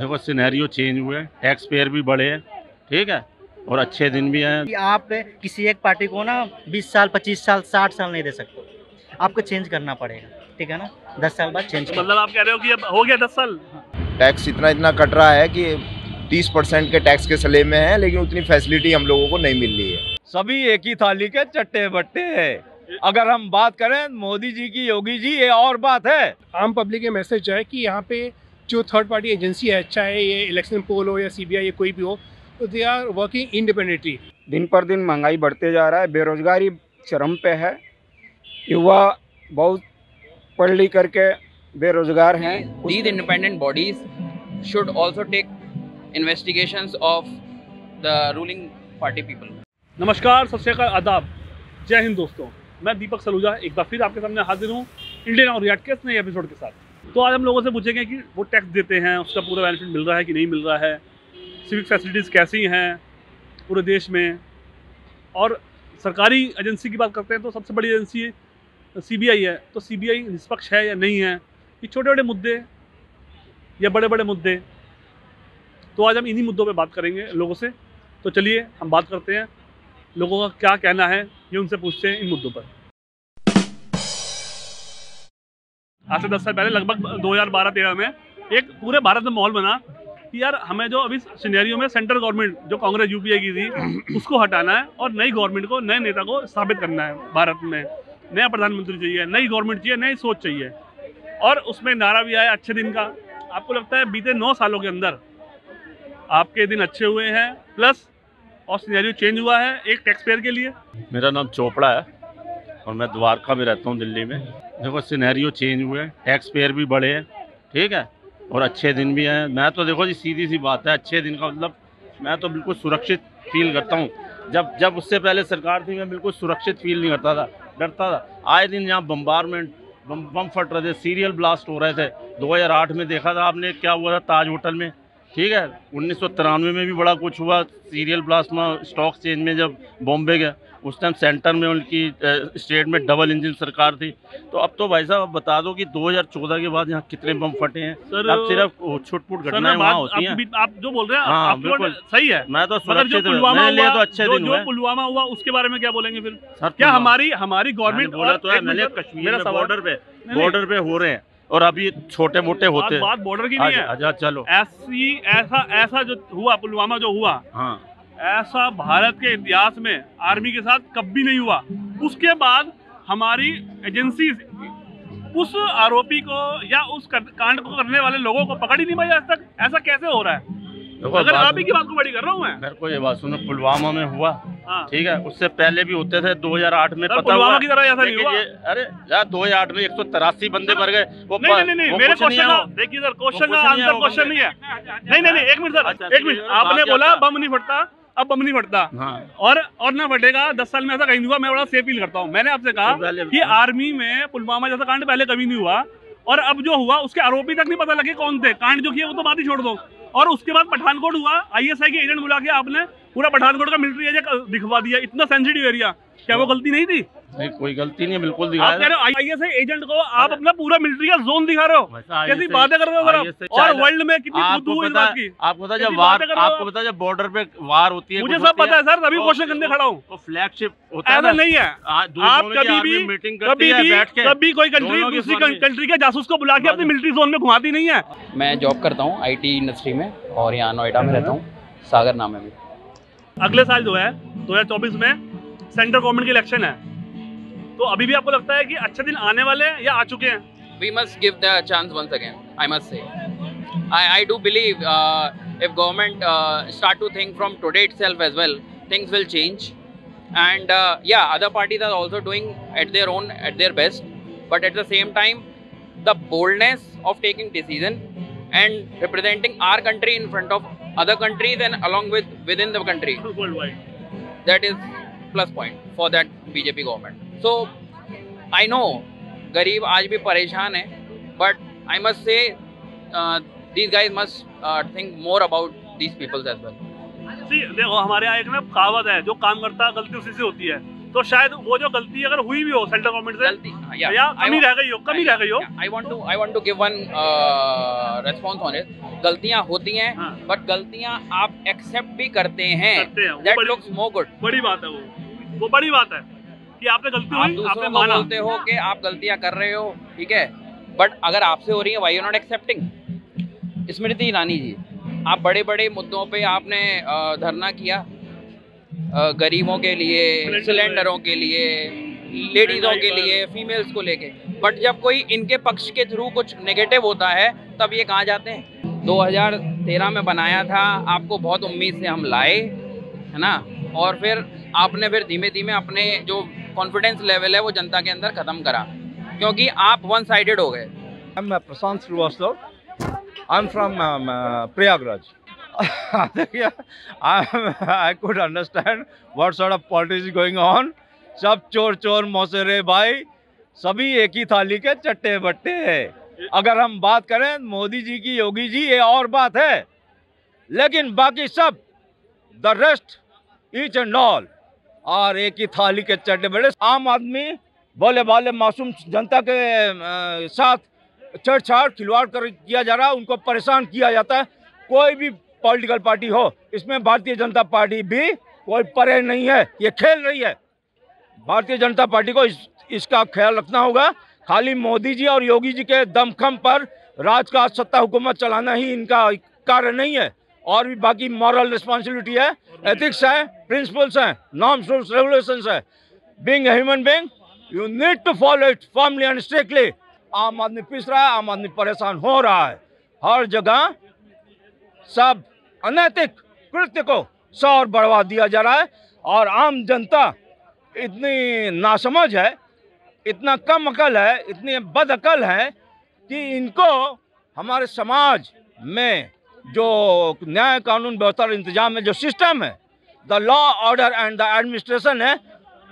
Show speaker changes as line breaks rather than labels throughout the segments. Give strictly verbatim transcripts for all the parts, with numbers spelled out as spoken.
देखो scenario change हुए हैं, टैक्स पेयर भी बढ़े हैं, ठीक है, और अच्छे दिन भी हैं।
कि आप किसी एक पार्टी को ना बीस साल पच्चीस साल साठ साल नहीं दे सकते, आपको चेंज करना पड़ेगा, ठीक है ना। दस साल बाद चेंज।
मतलब आप कह रहे हो कि अब हो गया दस साल?
टैक्स इतना इतना कट रहा है कि तीस परसेंट के टैक्स के सले में है, लेकिन उतनी फैसिलिटी हम लोगों को नहीं मिल रही है।
सभी एक ही थाली के चट्टे बट्टे हैं। अगर हम बात करें मोदी जी की, योगी जी, ये और बात है।
आम पब्लिक के मैसेज है कि यहाँ पे जो थर्ड पार्टी एजेंसी है, चाहे ये इलेक्शन पोल हो या सीबीआई या कोई भी हो, तो दे आर वर्किंग इंडिपेंडेंटली।
दिन पर दिन महंगाई बढ़ते जा रहा है, बेरोजगारी चरम पे है, युवा बहुत पढ़ लिख करके बेरोजगार हैं।
These independent bodies should also take investigations of the ruling party people.
नमस्कार, सत श्री अकाल, आदाब, जय हिंद दोस्तों। मैं दीपक सलूजा एक बार फिर आपके सामने हाजिर हूँ इंडियन और रिएक्ट के नए एपिसोड के साथ। तो आज हम लोगों से पूछेंगे कि वो टैक्स देते हैं, उसका पूरा बेनिफिट मिल रहा है कि नहीं मिल रहा है, सिविक फैसिलिटीज़ कैसी हैं पूरे देश में। और सरकारी एजेंसी की बात करते हैं तो सबसे बड़ी एजेंसी सीबीआई है। तो सीबीआई निष्पक्ष है या नहीं है, ये छोटे छोटे मुद्दे या बड़े बड़े मुद्दे, तो आज हम इन्हीं मुद्दों पे बात करेंगे लोगों से। तो चलिए हम बात करते हैं लोगों का क्या कहना है, ये उनसे पूछते हैं इन मुद्दों पर। आज से दस साल पहले लगभग दो हज़ार बारह तेरह में एक पूरे भारत में माहौल बना कि यार हमें जो अभी सिनेरियो में सेंट्रल गवर्नमेंट जो कांग्रेस यूपीए की थी उसको हटाना है और नई गवर्नमेंट को, नए नेता को स्थापित करना है। भारत में नया प्रधानमंत्री चाहिए, नई गवर्नमेंट चाहिए, नई सोच चाहिए। और उसमें नारा भी आया अच्छे दिन का। आपको लगता है बीते नौ सालों के अंदर आपके दिन अच्छे हुए हैं प्लस और सिनेरियो चेंज हुआ है एक टैक्स पेयर के लिए?
मेरा नाम चोपड़ा है और मैं द्वारका में रहता हूँ, दिल्ली में। देखो सिनेरियो चेंज हुए हैं, टैक्स पेयर भी बढ़े हैं, ठीक है, और अच्छे दिन भी हैं। मैं तो देखो जी सीधी सी बात है, अच्छे दिन का मतलब मैं तो बिल्कुल सुरक्षित फील करता हूँ। जब जब उससे पहले सरकार थी मैं बिल्कुल सुरक्षित फील नहीं करता था, डरता था। आए दिन यहाँ बम्बारमेंट, बम बम फट रहे थे, सीरियल ब्लास्ट हो रहे थे। दो हज़ार आठ में देखा था आपने क्या हुआ था ताज होटल में, ठीक है। उन्नीस सौ तिरानवे में भी बड़ा कुछ हुआ, सीरियल ब्लास्ट में, स्टॉक चेंज में जब बॉम्बे गया उस टाइम सेंटर में उनकी स्टेट में डबल इंजन सरकार थी। तो अब तो भाई साहब बता दो कि दो हज़ार चौदह के बाद यहाँ कितने बम फटे हैं। सर अब सिर्फ छुटपुट घटनाएं वहाँ होती हैं।
आप जो बोल रहे हैं
हाँ,
आप बिल्कुल सही है।
मैं तो सुरक्षित
पुलवामा
हुआ, तो अच्छे
जो,
दिन
जो पुलवामा हुआ उसके बारे में क्या बोलेंगे फिर?
सर
क्या हमारी हमारी गवर्नमेंट
बोला तो है, मैंने कश्मीर में बॉर्डर पे बॉर्डर पे हो रहे हैं और अभी छोटे मोटे होते हैं।
बात बॉर्डर की नहीं है।
अच्छा चलो,
ऐसी ऐसा ऐसा जो हुआ पुलवामा जो हुआ, हाँ, ऐसा भारत के इतिहास में आर्मी के साथ कभी नहीं हुआ। उसके बाद हमारी एजेंसी उस आरोपी को या उस कांड को करने वाले लोगों को पकड़ ही नहीं पाई आज तक। ऐसा कैसे हो रहा है? अगर आप ही की बात को बड़ी कर रहा हूँ मैं।
मेरे को ये बात सुनो, पुलवामा में हुआ, हाँ, ठीक है, उससे पहले भी होते थे। दो हज़ार आठ में पता
पुलवामा की तरह ऐसा नहीं हुआ।
अरे यार दो हज़ार आठ में एक सौ तिरासी बंदे मर गए। वो
नहीं नहीं नहीं, मेरे क्वेश्चन का देखिए सर, क्वेश्चन का आंसर क्वेश्चन नहीं है। नहीं नहीं नहीं, एक मिनट सर, एक मिनट। आपने बोला बम नहीं फटता, अब बम नहीं फटता, हाँ, और और ना फटेगा। दस साल में ऐसा कहीं नहीं हुआ। मैं बड़ा सेफ फील करता हूँ। मैंने आपसे कहा कि आर्मी में पुलवामा जैसा कांड पहले कभी नहीं हुआ, और अब जो हुआ उसके आरोपी तक नहीं पता लगे कौन थे। कांड जो किया वो तो बात ही छोड़ दो। और उसके बाद पठानकोट हुआ, आईएसआई के एजेंट बुला के आपने पूरा पठानकोट का मिलिट्री एरिया दिखवा दिया, इतना सेंसिटिव एरिया। क्या वो गलती नहीं थी?
नहीं, कोई गलती नहीं है, बिल्कुल
दिखा रहे हो। आईएसआई एजेंट को आप अपना पूरा मिलिट्री का जोन दिखा रहे हो, कैसी बातें कर रहे हो सर? और वर्ल्ड में कितनी
आपको पता है, आपको पता जब वार, आपको पता जब बॉर्डर पे वार होती है,
मुझे सब पता है सर, तभी क्वेश्चन करने खड़ा हूँ।
तो फ्लैगशिप होता है,
ऐसा नहीं है। आप कभी भी कभी भी कभी कोई कंट्री दूसरी कंट्री के जासूस को बुला के अपनी मिलिट्री जोन में घुमाती नहीं है।
मैं जॉब करता हूँ आईटी इंडस्ट्री में और यहाँ नोएडा में रहता हूँ, सागर नाम है।
अगले साल जो है दो हज़ार चौबीस में सेंट्रल गवर्नमेंट की इलेक्शन है, तो अभी भी आपको लगता है कि अच्छे दिन आने वाले हैं या आ चुके हैं?
We must give the chance once again, I must say. I I do believe uh, if government uh, start to think from today itself as well, things will change. And uh, yeah, other parties are also doing at their own, at their best. But at the same time, the boldness of taking decision and representing our country in front of other countries and along with within the country,
worldwide,
that is plus point for that B J P government. So I know गरीब आज भी परेशान है, but I must say uh, these guys must uh, think more about these people as well.
See, देखो हमारे यहाँ एक ना कहावत है, जो काम करता है गलती उसी से होती है। तो शायद वो जो गलती अगर हुई भी हो सेंट्रल गवर्नमेंट से
गलती yeah,
या
I
कमी
want-
रह गई हो कमी रह गई हो
I want to I want to give one response on it. गलतियां होती हैं
हाँ।
बट गलतियां आप एक्सेप्ट भी करते हैं,
करते हैं, वो
दैट
बड़ी-
लुक्स मोर गुड।
बड़ी बात है वो वो बड़ी बात है कि आपने गलती
आप
हुई आपने
दूसरों को
माना।
बोलते हो कि आप गलतियां कर रहे हो, ठीक है, बट अगर आपसे हो रही है why you not accepting. Smriti Irani ji, आप बड़े बड़े मुद्दों पे आपने अ, धरना किया, अ, गरीबों के लिए, सिलेंडरों के लिए, लेडीजों के लिए, फीमेल्स को लेके, बट जब कोई इनके पक्ष के थ्रू कुछ नेगेटिव होता है तब ये कहाँ जाते हैं। दो हज़ार तेरह में बनाया था, आपको बहुत उम्मीद से हम लाए, है ना, और फिर आपने फिर धीमे धीमे अपने जो कॉन्फिडेंस लेवल है वो जनता के अंदर ख़त्म करा, क्योंकि आप वन साइडेड हो गए।
I'm uh, Prashant Srivastava. I'm from um, uh, Prayagraj. I, I could understand what sort of politics is going on. सब चोर चोर मौसेरे भाई, सभी एक ही थाली के चट्टे बट्टे हैं। अगर हम बात करें मोदी जी की, योगी जी, ये और बात है, लेकिन बाकी सब the rest each and all और एक ही थाली के चट्टे बट्टे। आम आदमी बोले बाले मासूम जनता के आ, साथ छेड़छाड़ खिलवाड़ कर किया जा रहा है, उनको परेशान किया जाता है। कोई भी पॉलिटिकल पार्टी हो, इसमें भारतीय जनता पार्टी भी कोई परे नहीं है, ये खेल रही है। भारतीय जनता पार्टी को इस, इसका ख्याल रखना होगा। खाली मोदी जी और योगी जी के दमखम पर राज का सत्ता हुकूमत चलाना ही इनका कार्य नहीं है, और भी बाकी मॉरल रिस्पॉन्सिबिलिटी है, एथिक्स है, प्रिंसिपल्स हैं, नॉर्म्स रूल्स रेगुलेशंस है। Being a human being you need to follow it firmly and strictly. आम आदमी पिस रहा है, आम आदमी परेशान हो रहा है, हर जगह सब अनैतिक कृत्य को सौ और बढ़वा दिया जा रहा है, और आम जनता इतनी नासमझ है, इतना कम अकल है, इतनी बद अकल है कि इनको हमारे समाज में जो न्याय कानून व्यवस्था और इंतजाम में जो सिस्टम है, the law order and the administration है,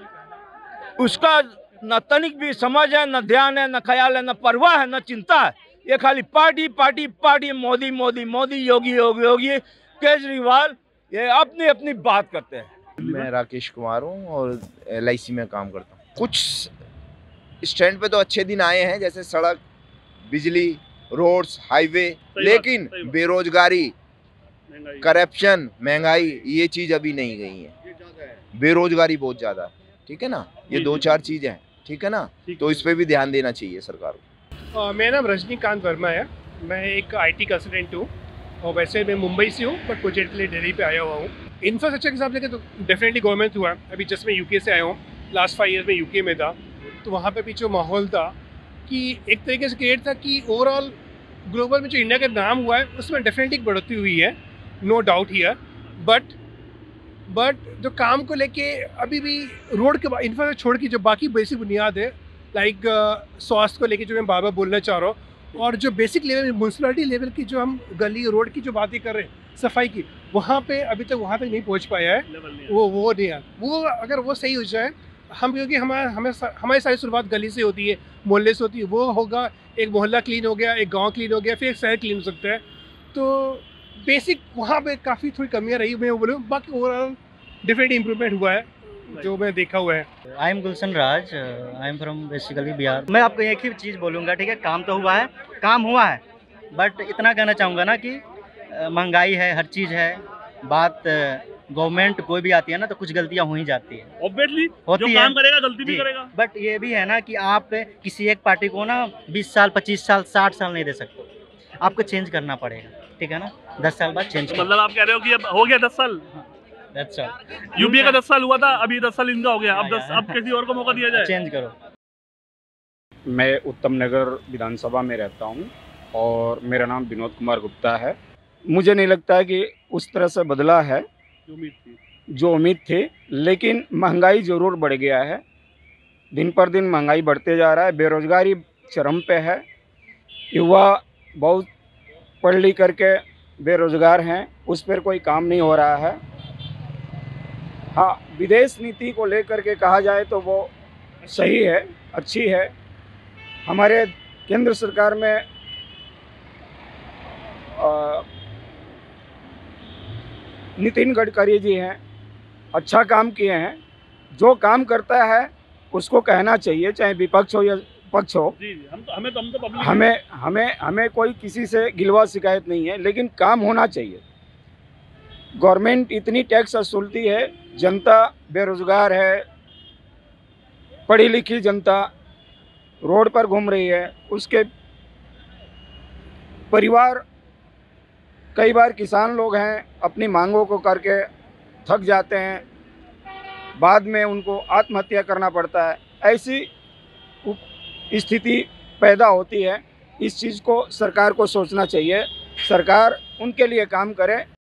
उसका न तनिक भी समझ है, न ध्यान है, न ख्याल है, न परवाह है, न चिंता है। ये खाली party party party, Modi Modi Modi, Yogi Yogi Yogi, Kejriwal, ये अपनी अपनी बात करते हैं।
मैं राकेश कुमार हूँ और एल आई सी में काम करता हूँ। कुछ स्टैंड पे तो अच्छे दिन आए हैं, जैसे सड़क, बिजली, रोड्स, हाईवे, लेकिन
सही बात।
बेरोजगारी,
महंगाई।
करप्शन, महंगाई, ये चीज़ अभी नहीं गई है। बेरोजगारी बहुत ज़्यादा है, ठीक है ना, ये
जी,
दो
जी।
चार चीज़ें हैं, ठीक है ना,
ठीक
तो
है।
इस पे भी ध्यान देना चाहिए सरकार को।
अ, मेरा नाम रजनीकांत वर्मा है, मैं एक आईटी कंसल्टेंट हूँ और वैसे मैं मुंबई से हूँ, बट प्रोजेक्ट के लिए दिल्ली पे आया हुआ हूँ। इंफ्रास्ट्रक्चर के हिसाब से तो डेफिनेटली गवर्नमेंट हुआ। अभी जस्ट मैं यूके से आया हूँ, लास्ट फाइव ईयर्स में यूके में था, तो वहाँ पे भी जो माहौल था कि एक तरीके से क्रिएट था कि ओवरऑल ग्लोबल में जो इंडिया का नाम हुआ है उसमें डेफिनेटली एक बढ़ोतरी हुई है, no doubt here. But but जो काम को लेके अभी भी रोड के इंफ्रास्ट्रक्चर छोड़ के जो बाकी बेसिक बुनियाद है, लाइक स्वास्थ्य को लेके जो मैं बार बार बोलना चाह रहा हूँ, और जो बेसिक लेवल म्यूनसिपलिटी लेवल की जो हम गली रोड की जो बातें कर रहे हैं, सफाई की, वहाँ पे अभी तक वहाँ तक नहीं पहुँच पाया है।
लेवल नहीं है।
वो वो नहीं है, वो अगर वो सही हो जाए, हम क्योंकि हमारा हमें हमारी सारी शुरुआत गली से होती है, मोहल्ले से होती है, वो होगा, एक मोहल्ला क्लीन हो गया, एक गांव क्लीन हो गया, फिर एक शहर क्लीन हो सकता है। तो बेसिक वहाँ पे काफ़ी थोड़ी कमियाँ रही, मैं वो बोलूँ, बाकी ओवरऑल डिफरेंट इम्प्रूवमेंट हुआ है जो मैं देखा हुआ है।
I am Gulshan Raj, I am from basically Bihar. मैं आपको एक ही चीज़ बोलूँगा, ठीक है, काम तो हुआ है, काम हुआ है, बट इतना कहना चाहूँगा ना कि अ, महंगाई है, हर चीज़ है, बात गवर्नमेंट कोई भी आती है ना तो कुछ गलतियाँ हो ही जाती है,
ऑब्वियसली
होती
जो
है।
काम करेगा गलती भी
जी,
करेगा।
बट ये भी है ना कि आप किसी एक पार्टी को ना बीस साल, पच्चीस साल, साठ साल नहीं दे सकते, आपको चेंज करना पड़ेगा, ठीक है ना, दस साल बाद चेंज
तो मतलब आप कह रहे हो कि अब हो गया दस साल,
दैट्स ऑल।
यूपीए का दस साल हुआ था, अभी दस साल इनका हो गया, अब
हाँ,
दस
हाँ।
अब किसी और को मौका दिया जाए।
चेंज करो।
मैं उत्तम नगर विधानसभा में रहता हूं और मेरा नाम विनोद कुमार गुप्ता है। मुझे नहीं लगता है कि उस तरह से बदला है
जो उम्मीद थी।
जो उम्मीद थी, लेकिन महंगाई ज़रूर बढ़ गया है, दिन पर दिन महंगाई बढ़ते जा रहा है, बेरोज़गारी चरम पे है, युवा बहुत पढ़ लिख करके बेरोज़गार हैं, उस पर कोई काम नहीं हो रहा है। हाँ, विदेश नीति को लेकर के कहा जाए तो वो सही है, अच्छी है। हमारे केंद्र सरकार में आ, नितिन गडकरी जी हैं, अच्छा काम किए हैं, जो काम करता है उसको कहना चाहिए, चाहे विपक्ष हो या पक्ष हो।
जी जी हम तो हमें तो हम तो पब्लिक
हमें हमें हमें कोई किसी से गिलवा शिकायत नहीं है, लेकिन काम होना चाहिए। गवर्नमेंट इतनी टैक्स वसूलती है, जनता बेरोजगार है, पढ़ी लिखी जनता रोड पर घूम रही है, उसके परिवार कई बार किसान लोग हैं, अपनी मांगों को करके थक जाते हैं, बाद में उनको आत्महत्या करना पड़ता है। ऐसी स्थिति पैदा होती है। इस चीज़ को सरकार को सोचना चाहिए, सरकार उनके लिए काम करे।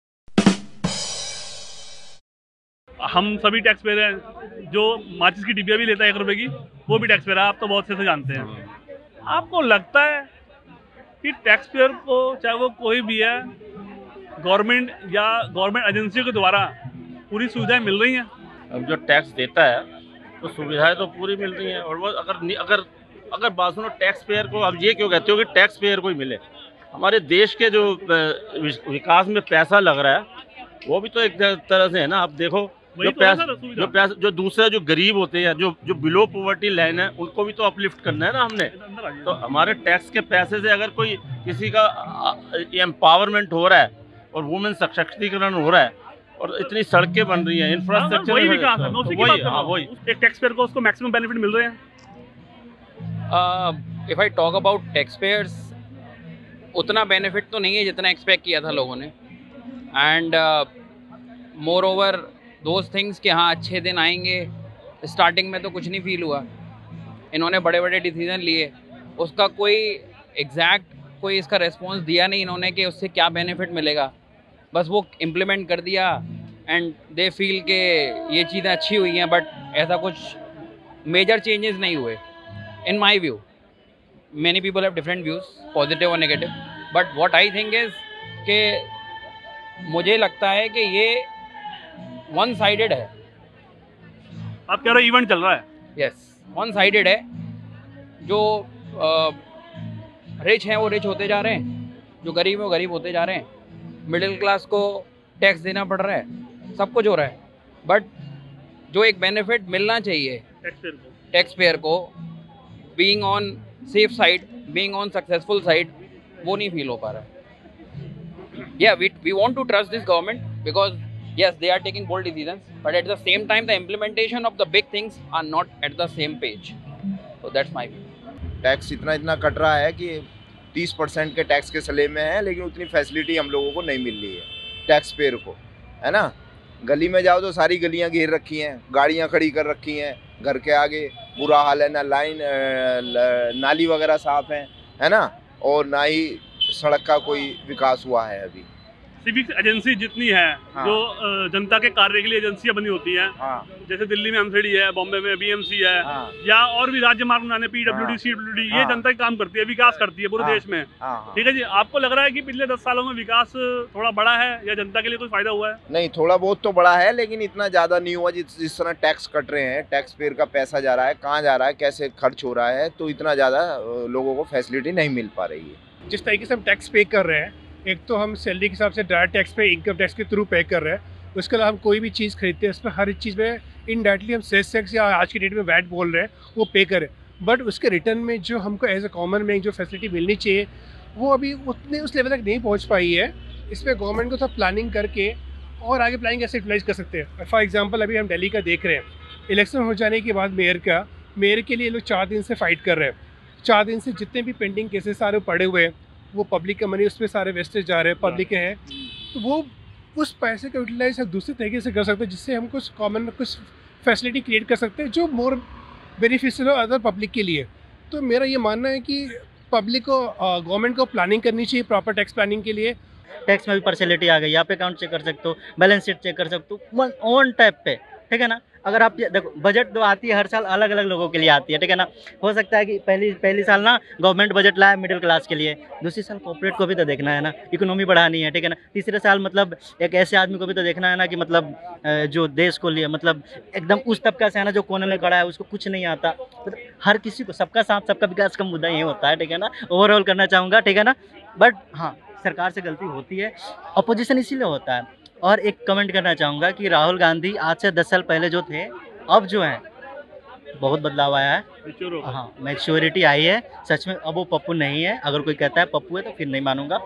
हम सभी टैक्स पेयर हैं। जो माचिस की डिब्बिया भी लेता है एक रुपए की, वो भी टैक्स पेयर है। आप तो बहुत से से जानते हैं। आपको लगता है कि टैक्स पेयर को, चाहे वो कोई भी है, गवर्नमेंट या गवर्नमेंट एजेंसियों के द्वारा पूरी सुविधाएं मिल रही हैं?
अब जो टैक्स देता है तो सुविधाएं तो पूरी मिल रही हैं, और वो अगर अगर अगर बात सुनो टैक्स पेयर को, अब ये क्यों कहते हो कि टैक्स पेयर को ही मिले? हमारे देश के जो विकास में पैसा लग रहा है वो भी तो एक तरह से है ना। आप देखो जो
तो
पैसा जो पैसा जो दूसरे जो गरीब होते हैं, जो जो बिलो पॉवर्टी लाइन है, उनको भी तो अपलिफ्ट करना है ना हमने। तो हमारे टैक्स के पैसे से अगर कोई किसी का एम्पावरमेंट हो रहा है और वुमेन सशक्तिकरण हो रहा है और इतनी सड़कें बन रही हैं, इंफ्रास्ट्रक्चर
वही विकास है, मैं उसी की बात कर रहा हूं।
वही
एक टैक्स पेयर को उसको मैक्सिमम बेनिफिट मिल रहे हैं।
If I talk about tax payers, उतना बेनिफिट तो नहीं है जितना एक्सपेक्ट किया था लोगों ने। And more those things कि हाँ अच्छे दिन आएंगे, स्टार्टिंग में तो कुछ नहीं फील हुआ। इन्होंने बड़े बड़े डिसीजन लिए, उसका कोई एग्जैक्ट कोई इसका रेस्पॉन्स दिया नहीं इन्होंने कि उससे क्या बेनिफिट मिलेगा। बस वो इम्प्लीमेंट कर दिया एंड दे फील के ये चीज़ें अच्छी हुई हैं, बट ऐसा कुछ मेजर चेंजेस नहीं हुए in my view. Many people have different views, positive और negative, but what I think is कि मुझे लगता है कि ये वन साइडेड है।
आप कह रहे हो इवेंट चल रहा है?
यस, वन साइडेड है। जो रिच हैं वो रिच होते जा रहे हैं, जो गरीब हैं वो गरीब होते जा रहे हैं, मिडिल क्लास को टैक्स देना पड़ रहा है, सब कुछ हो रहा है। बट जो एक बेनिफिट मिलना चाहिए टैक्स पेयर को, being on safe side, being on successful side, वो नहीं फील हो पा रहा है। या we we want to trust this government because yes, they are taking bold decisions, but at the same time the implementation of the big things are not at the same page. So that's my view.
Tax इतना इतना cut रहा है कि तीस percent के tax के सले में है, लेकिन उतनी फैसिलिटी हम लोगों को नहीं मिल रही है टैक्स पेयर को, है ना। गली में जाओ तो सारी गलियां घेर रखी हैं, गाड़ियां खड़ी कर रखी हैं, घर के आगे बुरा हाल है, ना लाइन नाली वगैरह साफ है, है ना, और ना ही सड़क का कोई विकास हुआ है अभी।
सिविक एजेंसी जितनी है,
हाँ।
जो जनता के कार्य के लिए एजेंसियां बनी होती हैं,
हाँ।
जैसे दिल्ली में एमसीडी है, बॉम्बे में बीएमसी है,
हाँ।
या और भी राज्य मार्ग बनाने पीडब्ल्यूडी,
हाँ।
सीडब्ल्यूडी, ये
हाँ।
जनता के काम करती है, विकास करती है पूरे
हाँ।
देश में।
हाँ।
ठीक है जी, आपको लग रहा है कि पिछले दस सालों में विकास थोड़ा बड़ा है या जनता के लिए कोई फायदा हुआ है?
नहीं, थोड़ा बहुत तो बड़ा है, लेकिन इतना ज़्यादा नहीं हुआ। जिस जिस तरह टैक्स कट रहे हैं, टैक्स पेयर का पैसा जा रहा है, कहाँ जा रहा है, कैसे खर्च हो रहा है, तो इतना ज़्यादा लोगों को फैसिलिटी नहीं मिल पा रही है।
जिस तरीके से हम टैक्स पे कर रहे हैं, एक तो हम सैलरी के हिसाब से direct tax pay income tax के थ्रू पे कर रहे हैं, उसके अलावा हम कोई भी चीज़ खरीदते हैं उसमें हर एक चीज़ में इनडायरेक्टली हम सेल्स टैक्स या आज की डेट में वैट बोल रहे हैं वो पे करें, बट उसके रिटर्न में जो हमको एज अ कॉमन मैन जो फैसिलिटी मिलनी चाहिए वो अभी उतने उस लेवल तक नहीं पहुँच पाई है। इसमें गवर्नमेंट को सब प्लानिंग करके और आगे प्लानिंग कैसे यूटिलाइज कर सकते हैं। फॉर एग्जाम्पल अभी हम दिल्ली का देख रहे हैं, इलेक्शन हो जाने के बाद मेयर का मेयर के लिए लोग चार दिन से फाइट कर रहे हैं। चार दिन से जितने भी पेंडिंग केसेस सारे पड़े हुए हैं, वो पब्लिक का मनी उसमें सारे वेस्टेज जा रहे हैं, पब्लिक के हैं, तो वो उस पैसे का यूटिलाइज हम दूसरे तरीके से कर सकते हैं, जिससे हम कुछ कॉमन कुछ फैसिलिटी क्रिएट कर सकते हैं जो मोर बेनिफिशियल हो अदर पब्लिक के लिए। तो मेरा ये मानना है कि पब्लिक को गवर्नमेंट को प्लानिंग करनी चाहिए प्रॉपर टैक्स प्लानिंग के लिए।
टैक्स में भी पार्शलिटी आ गई, यहाँ पे अकाउंट चेक कर सकते हो, बैलेंस शीट चेक कर सकते हो, वन ऑन टाइप पे, ठीक है ना। अगर आप ये देखो, बजट तो आती है हर साल, अलग अलग लोगों के लिए आती है, ठीक है ना। हो सकता है कि पहली पहली साल ना गवर्नमेंट बजट लाए मिडिल क्लास के लिए, दूसरी साल कॉर्पोरेट को भी तो देखना है ना, इकोनॉमी बढ़ानी है, ठीक है ना। तीसरे साल मतलब एक ऐसे आदमी को भी तो देखना है ना कि मतलब जो देश को लिए मतलब एकदम उस तबका से है ना जो कोने में खड़ा है, उसको कुछ नहीं आता। मतलब हर किसी को सबका साथ सबका विकास का मुद्दा ये होता है, ठीक है ना। ओवरऑल करना चाहूँगा, ठीक है ना। बट हाँ, सरकार से गलती होती है, अपोजिशन इसीलिए होता है। और एक कमेंट करना चाहूँगा कि राहुल गांधी आज से दस साल पहले जो थे अब जो है बहुत बदलाव आया है।
Mature हो गए।
हाँ, मैच्योरिटी आई है सच में। अब वो पप्पू नहीं है, अगर कोई कहता है पप्पू है तो फिर नहीं मानूंगा।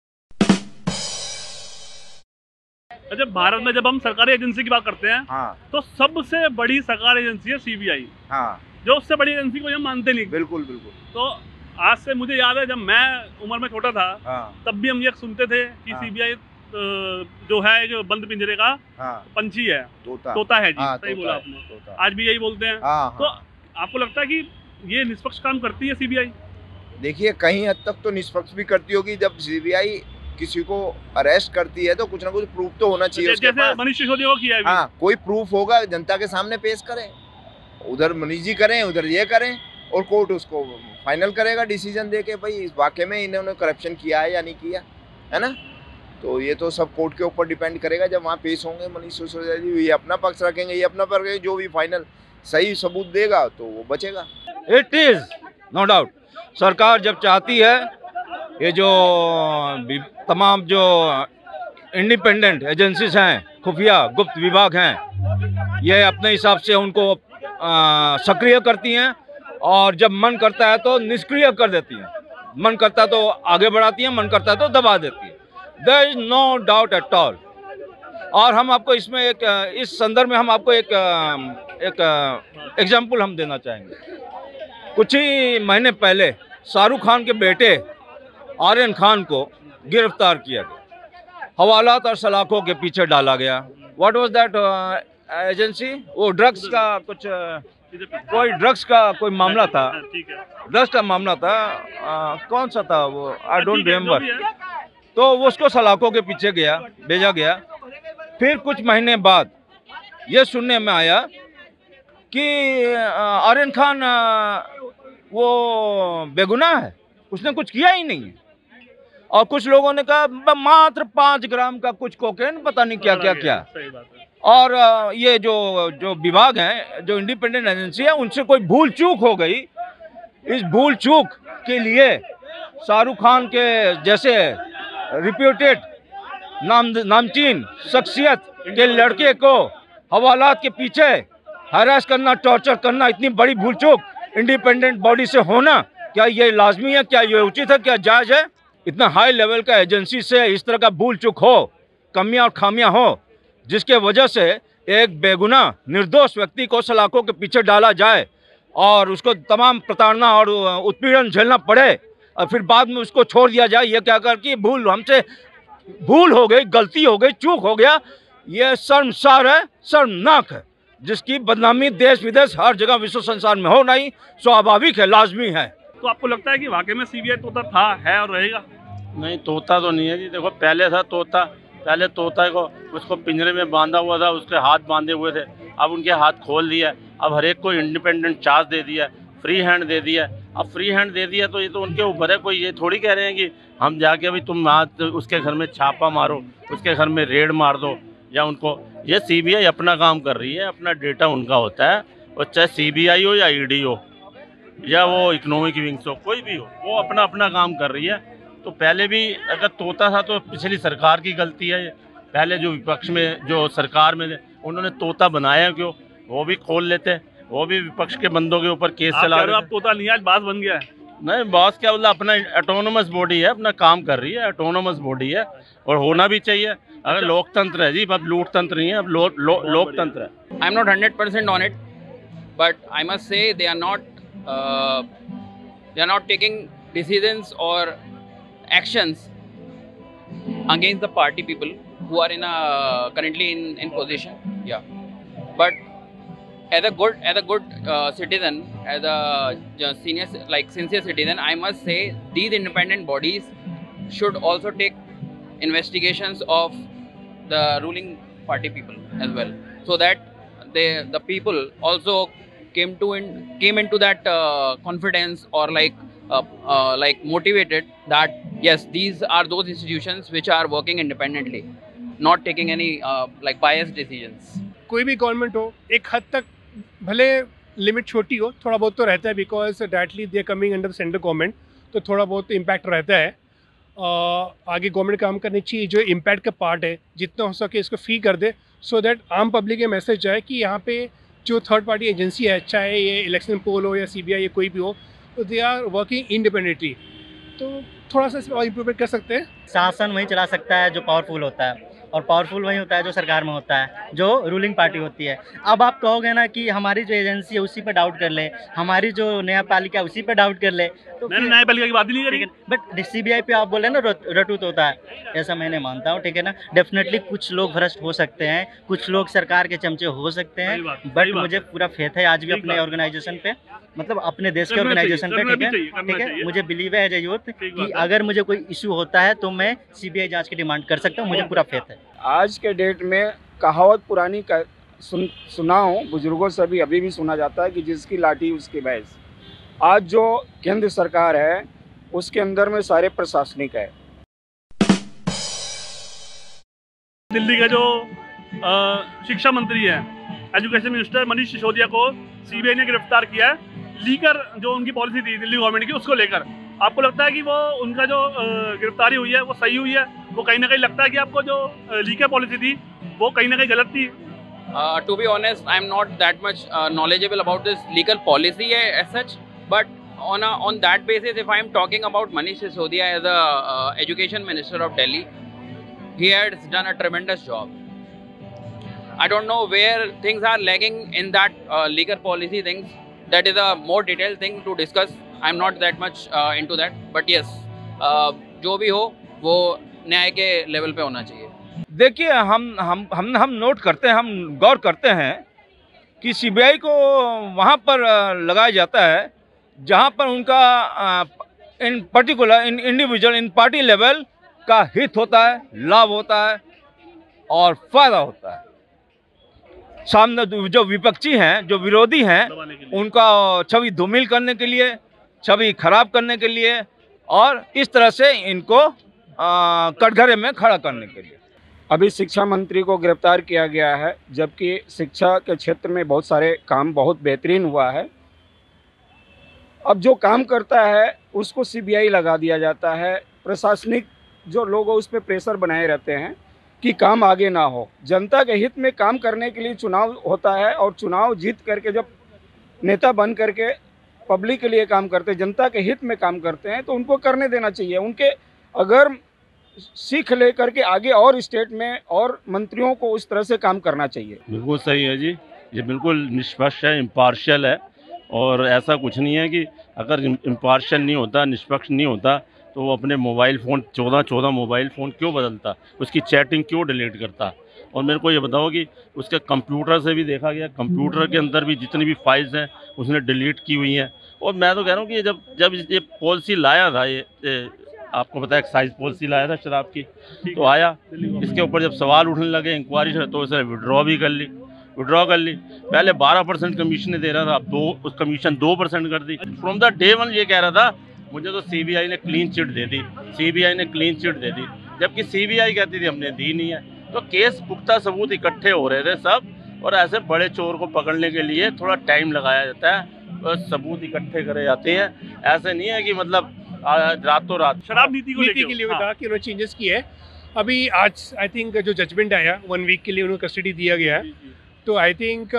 अच्छा, भारत में जब हम सरकारी एजेंसी की बात करते हैं
हाँ
तो सबसे बड़ी सरकारी एजेंसी है सीबीआई,
हाँ
जो उससे बड़ी एजेंसी को हम मानते नहीं।
बिल्कुल बिल्कुल।
तो आज से मुझे याद है जब मैं उम्र में छोटा था
हाँ
तब भी हम ये सुनते थे कि
हाँ।
सीबीआई जो है जो बंद पिंजरे का
हाँ
पंछी है,
तोता
तोता है जी।
हाँ,
सही
तोता
बोला
है,
आपने।
तोता।
आज भी यही बोलते हैं।
हाँ
तो
हाँ
आपको लगता है कि ये निष्पक्ष काम करती है सीबीआई?
देखिए कहीं हद तक तो निष्पक्ष भी करती होगी। जब सीबीआई किसी को अरेस्ट करती है तो कुछ ना कुछ प्रूफ तो होना चाहिए उसके
जैसे
पास।
मनीष सिसोदिया को किया है अभी।
हाँ, कोई प्रूफ होगा जनता के सामने पेश करें। उधर मनीष जी करें, उधर ये करें, और कोर्ट उसको फाइनल करेगा डिसीजन दे के भाई इस वाकई में इन्होंने करप्शन किया है या नहीं किया, है ना। तो ये तो सब कोर्ट के ऊपर डिपेंड करेगा। जब वहाँ पेश होंगे मनीष सिसोदिया जी, ये अपना पक्ष रखेंगे, ये अपना पक्ष रखेंगे, जो भी फाइनल सही सबूत देगा तो वो बचेगा।
इट इज नो डाउट सरकार जब चाहती है, ये जो तमाम जो इंडिपेंडेंट एजेंसीज हैं, खुफिया गुप्त विभाग हैं, ये अपने हिसाब से उनको सक्रिय करती हैं और जब मन करता है तो निष्क्रिय कर देती हैं। मन करता है तो आगे बढ़ाती हैं, मन करता है तो दबा देती हैं। There is no doubt at all. और हम आपको इसमें एक इस संदर्भ में हम आपको एक एक एग्जाम्पल हम देना चाहेंगे। कुछ ही महीने पहले शाहरुख खान के बेटे आर्यन खान को गिरफ्तार किया गया, हवालात और सलाखों के पीछे डाला गया। What was that agency? वो ड्रग्स का कुछ कोई ड्रग्स का कोई मामला था,
ठीक है,
ड्रग्स का मामला था। आ, कौन सा था वो, आई डोंट
ठीक है, जो भी
रिमेम्बर।
है।
तो वो उसको सलाखों के पीछे गया, भेजा गया। फिर कुछ महीने बाद ये सुनने में आया कि आर्यन खान आ, वो बेगुनाह है, उसने कुछ किया ही नहीं है। और कुछ लोगों ने कहा मात्र पाँच ग्राम का कुछ कोकेन, पता नहीं क्या क्या क्या।
सही बात है।
और आ, ये जो जो विभाग हैं, जो इंडिपेंडेंट एजेंसी है, उनसे कोई भूल चूक हो गई। इस भूल चूक के लिए शाहरुख खान के जैसे रिप्यूटेड नाम नामचीन शख्सियत के लड़के को हवालात के पीछे हरास करना, टॉर्चर करना, इतनी बड़ी भूल चूक इंडिपेंडेंट बॉडी से होना, क्या ये लाजमी है? क्या ये उचित है? क्या जायज़ है? इतना हाई लेवल का एजेंसी से इस तरह का भूल चूक हो, कमियां और खामियां हो, जिसके वजह से एक बेगुनाह निर्दोष व्यक्ति को सलाखों के पीछे डाला जाए और उसको तमाम प्रताड़ना और उत्पीड़न झेलना पड़े, और फिर बाद में उसको छोड़ दिया जाए, ये क्या कर कि भूल हमसे भूल हो गई, गलती हो गई, चूक हो गया। ये शर्मसार है, शर्मनाक है, जिसकी बदनामी देश विदेश हर जगह विश्व संसार में हो नहीं स्वाभाविक है, लाजमी है।
तो आपको लगता है कि वाकई में सीबीआई तोता था, है और रहेगा?
नहीं, तोता तो नहीं है जी। देखो पहले था तोता, पहले तोता को उसको पिंजरे में बांधा हुआ था, उसके हाथ बांधे हुए थे। अब उनके हाथ खोल दिया, अब हर एक को इंडिपेंडेंट चार्ज दे दिया, फ्री हैंड दे दिया। अब फ्री हैंड दे दिया तो ये तो उनके ऊपर है। कोई ये थोड़ी कह रहे हैं कि हम जाके अभी तुम हाथ उसके घर में छापा मारो, उसके घर में रेड मार दो, या उनको। ये सीबीआई अपना काम कर रही है, अपना डेटा उनका होता है। और चाहे सीबीआई हो या ईडी हो या वो इकोनॉमिक विंग्स हो, कोई भी हो, वो अपना अपना काम कर रही है। तो पहले भी अगर तोता था तो पिछली सरकार की गलती है। पहले जो विपक्ष में जो सरकार में थे उन्होंने तोता बनाया क्यों? वो भी खोल लेते, वो भी विपक्ष के बंदों के ऊपर केस
आप
चला
कह रहे
रहे
हो
थे।
अब तोता नहीं, आज बास बन गया है।
नहीं, बॉस क्या बोला, अपना ऑटोनोमस बॉडी है, अपना काम कर रही है, ऑटोनोमस बॉडी है और होना भी चाहिए। अगर लोकतंत्र है जी, अब लूटतंत्र नहीं है, अब लो, लो, लोकतंत्र है।
I'm not one hundred percent on it, but I must say they are not uh, they are not taking decisions or actions against the party people who are in a currently in in position. Yeah, but as a good as a good uh, citizen, as a uh, senior like sincere citizen, I must say these independent bodies should also take investigations of the ruling party people as well, so that they the people also came to in came into that uh, confidence or like uh, uh, like motivated that yes, these are those institutions which are working independently, not taking any uh, like biased decisions.
कोई भी government हो, एक हद तक भले limit छोटी हो, थोड़ा बहुत तो रहता है, because directly they coming under central government, तो थोड़ा बहुत इम्पैक्ट रहता है। uh, आगे गवर्नमेंट काम करनी चाहिए, जो इम्पैक्ट का पार्ट है जितना हो सके इसको फ्री कर दे, सो दैट आम पब्लिक के मैसेज जाए कि यहाँ पे जो थर्ड पार्टी एजेंसी है, चाहे ये इलेक्शन पोल हो या सीबीआई या कोई भी हो, तो दे आर वर्किंग इंडिपेंडेंटली। तो थोड़ा सा इसमें और इम्प्रूवमेंट कर सकते हैं।
शासन वही चला सकता है जो पावरफुल होता है, और पावरफुल वही होता है जो सरकार में होता है, जो रूलिंग पार्टी होती है। अब आप कहोगे ना कि हमारी जो एजेंसी है उसी पे डाउट कर ले, हमारी जो न्यायपालिका है उसी पे डाउट कर ले, तो
मैंने न्यायपालिका की बात ही नहीं करी।
बट सीबीआई पे आप बोले ना रटूत होता है, ऐसा मैंने मानता हूँ, ठीक है ना। डेफिनेटली कुछ लोग भ्रष्ट हो सकते हैं, कुछ लोग सरकार के चमचे हो सकते हैं, बट मुझे पूरा फेथ है आज भी अपने ऑर्गेनाइजेशन पे, मतलब अपने देश के ऑर्गेनाइजेशन पे, ठीक है ठीक है। मुझे बिलीव है एज ए यूथ कि अगर मुझे कोई इशू होता है तो मैं सीबीआई जांच की डिमांड कर सकता हूँ, मुझे पूरा फेथ है।
आज के डेट में कहावत पुरानी का सुन सुना हूँ बुजुर्गों से, भी अभी भी सुना जाता है कि जिसकी लाठी उसकी भैंस। आज जो केंद्र सरकार है उसके अंदर में सारे प्रशासनिक है।
दिल्ली का जो आ, शिक्षा मंत्री है, एजुकेशन मिनिस्टर मनीष सिसोदिया को सीबीआई ने गिरफ्तार किया है, लीकर जो उनकी पॉलिसी थी दिल्ली गवर्नमेंट की उसको लेकर। आपको लगता है कि वो उनका जो गिरफ्तारी हुई है वो सही हुई है? वो कहीं ना कहीं लगता है कि आपको जो लीकर पॉलिसी थी वो कहीं ना कहीं गलत थी?
To be honest, I am not that much knowledgeable about this legal policy as such, but on a, on that basis, if I am talking about Manish Sisodia as a uh, education minister of Delhi, he has done a tremendous job. I don't know where things are lagging in that uh, legal policy things. That is a more detailed thing to discuss. I am not that much uh, into that, but yes, uh, जो भी हो वो न्याय के level पे होना चाहिए।
देखिए, हम हम हम हम नोट करते हैं, हम गौर करते हैं कि सीबीआई को वहाँ पर लगाया जाता है जहाँ पर उनका in particular in individual in party level का हित होता है, लाभ होता है और फायदा होता है। सामने जो विपक्षी हैं, जो विरोधी हैं, उनका छवि धूमिल करने के लिए, छवि खराब करने के लिए और इस तरह से इनको कटघरे में खड़ा करने के लिए।
अभी शिक्षा मंत्री को गिरफ्तार किया गया है, जबकि शिक्षा के क्षेत्र में बहुत सारे काम बहुत बेहतरीन हुआ है। अब जो काम करता है उसको सीबीआई लगा दिया जाता है। प्रशासनिक जो लोग उस पर प्रेशर बनाए रहते हैं कि काम आगे ना हो। जनता के हित में काम करने के लिए चुनाव होता है, और चुनाव जीत करके जब नेता बन करके पब्लिक के लिए काम करते हैं, जनता के हित में काम करते हैं, तो उनको करने देना चाहिए। उनके अगर सीख ले करके आगे और स्टेट में और मंत्रियों को उस तरह से काम करना चाहिए।
बिल्कुल सही है जी, ये बिल्कुल निष्पक्ष है, इम्पार्शियल है, और ऐसा कुछ नहीं है कि अगर इम्पार्शियल नहीं होता, निष्पक्ष नहीं होता तो वो अपने मोबाइल फ़ोन चौदह चौदह मोबाइल फ़ोन क्यों बदलता, उसकी चैटिंग क्यों डिलीट करता। और मेरे को ये बताओ कि उसके कंप्यूटर से भी देखा गया, कंप्यूटर के अंदर भी जितनी भी फाइल्स हैं उसने डिलीट की हुई हैं। और मैं तो कह रहा हूँ कि जब जब ये पॉलिसी लाया था, ये, ये आपको पता है एक्साइज पॉलिसी लाया था शराब की, तो आया इसके ऊपर जब सवाल उठने लगे इंक्वायरी से, तो इसे विड्रॉ भी कर ली विड्रॉ कर ली पहले बारह परसेंट कमीशन दे रहा था, अब दो उस कमीशन दो परसेंट कर दी। फ्रॉम द डे वन ये कह रहा था मुझे तो सीबीआई ने क्लीन चिट दे दी, सीबीआई ने क्लीन चिट दे दी, जबकि सीबीआई कहती थी हमने दी नहीं है। तो केस पुख्ता सबूत इकट्ठे हो रहे थे सब, और ऐसे बड़े चोर को पकड़ने के लिए थोड़ा टाइम लगाया जाता है, और सबूत इकट्ठे करे जाते हैं। ऐसे नहीं है कि मतलब रातों रात।
शराब नीति को
नीति के लिए बता कि उन्होंने चेंजेस किए हैं। अभी आज आई थिंक जो जजमेंट आया वन वीक के लिए उन्हें कस्टडी दिया गया है, तो आई थिंक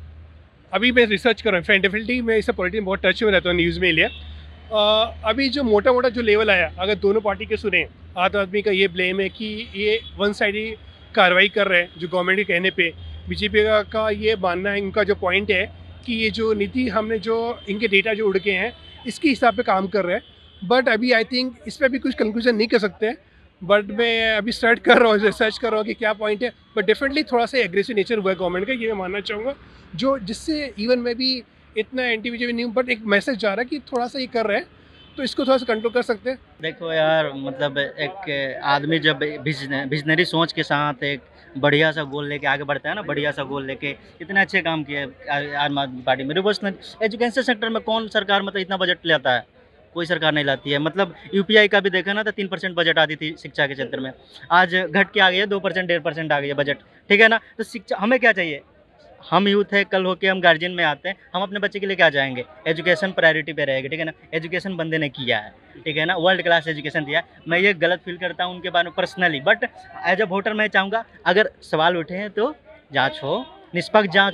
अभी मैं रिसर्च कर रहा हूँ, डेफिनेटली मैं इस पॉलिटिक्स में बहुत टच में रहता हूँ न्यूज़ में लिए। Uh, अभी जो मोटा मोटा जो लेवल आया, अगर दोनों पार्टी के सुने, आम आदमी का ये ब्लेम है कि ये वन साइडी कार्रवाई कर रहे हैं जो गवर्नमेंट के कहने पे। बीजेपी का, का ये मानना है, उनका जो पॉइंट है कि ये जो नीति हमने जो इनके डेटा जो उड़ के हैं इसके हिसाब पे काम कर रहे हैं। बट अभी आई थिंक इस पर भी कुछ कंक्लूजन नहीं कर सकते, बट मैं अभी सर्च कर रहा हूँ, रिसर्च कर रहा हूँ कि क्या पॉइंट है। बट डेफिनेटली थोड़ा सा एग्रेसिव नेचर हुआ है गवर्नमेंट का, ये मैं मानना चाहूँगा, जो जिससे इवन मैं भी इतना इंडिविजुअल नहीं हूँ, बट एक मैसेज जा रहा है कि थोड़ा सा ये कर रहे हैं, तो इसको थोड़ा सा कंट्रोल कर सकते हैं।
देखो यार, मतलब एक आदमी जब विजनरी सोच के साथ एक बढ़िया सा गोल लेके आगे बढ़ता है ना, बढ़िया सा गोल लेके इतने अच्छे काम किए आम आदमी पार्टी में। रिवोल्यूशनरी एजुकेशन सेक्टर में कौन सरकार मतलब इतना बजट लाता है? कोई सरकार नहीं लाती है। मतलब यूपीआई का भी देखा ना, तो तीन परसेंट बजट आती थी शिक्षा के क्षेत्र में, आज घट के आ गई है दो परसेंट डेढ़ परसेंट आ गई है बजट, ठीक है ना। तो शिक्षा हमें क्या चाहिए? हम यूथ है, कल होके हम गार्जियन में आते हैं, हम अपने बच्चे के लिए क्या चाहेंगे? एजुकेशन प्रायोरिटी पे रहेगी, ठीक है ना। एजुकेशन बंदे ने किया है, ठीक है ना, वर्ल्ड क्लास एजुकेशन दिया। मैं ये गलत फील करता हूँ उनके बारे में personally, but as a voter मैं चाहूँगा अगर सवाल उठे हैं तो जांच हो, निष्पक्ष जांच हो,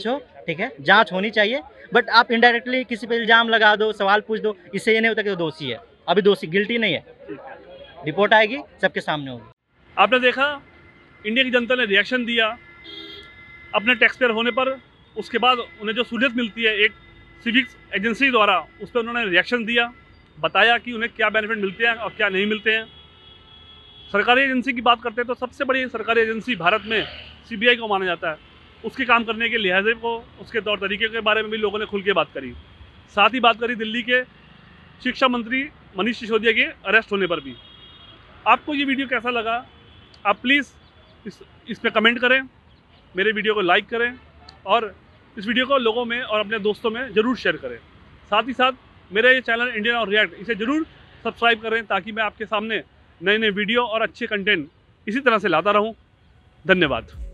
ठीक है, जांच होनी चाहिए। बट आप इनडायरेक्टली किसी पे इल्ज़ाम लगा दो, सवाल पूछ दो, इससे ये नहीं होता कि वो दोषी है। अभी दोषी गिल्टी नहीं है, रिपोर्ट आएगी सबके सामने होगी।
आपने देखा इंडिया की जनता ने रिएक्शन दिया अपने टैक्स पेयर होने पर, उसके बाद उन्हें जो सहूलियत मिलती है एक सिविक्स एजेंसी द्वारा, उस पर उन्होंने रिएक्शन दिया, बताया कि उन्हें क्या बेनिफिट मिलते हैं और क्या नहीं मिलते हैं। सरकारी एजेंसी की बात करते हैं तो सबसे बड़ी सरकारी एजेंसी भारत में सीबीआई को माना जाता है। उसके काम करने के लिहाजे को, उसके तौर तरीके के बारे में भी लोगों ने खुल के बात करी। साथ ही बात करी दिल्ली के शिक्षा मंत्री मनीष सिसोदिया के अरेस्ट होने पर भी। आपको ये वीडियो कैसा लगा, आप प्लीज़ इस इस पर कमेंट करें, मेरे वीडियो को लाइक करें और इस वीडियो को लोगों में और अपने दोस्तों में ज़रूर शेयर करें। साथ ही साथ मेरा ये चैनल इंडियन और रिएक्ट, इसे ज़रूर सब्सक्राइब करें ताकि मैं आपके सामने नए नए वीडियो और अच्छे कंटेंट इसी तरह से लाता रहूं। धन्यवाद।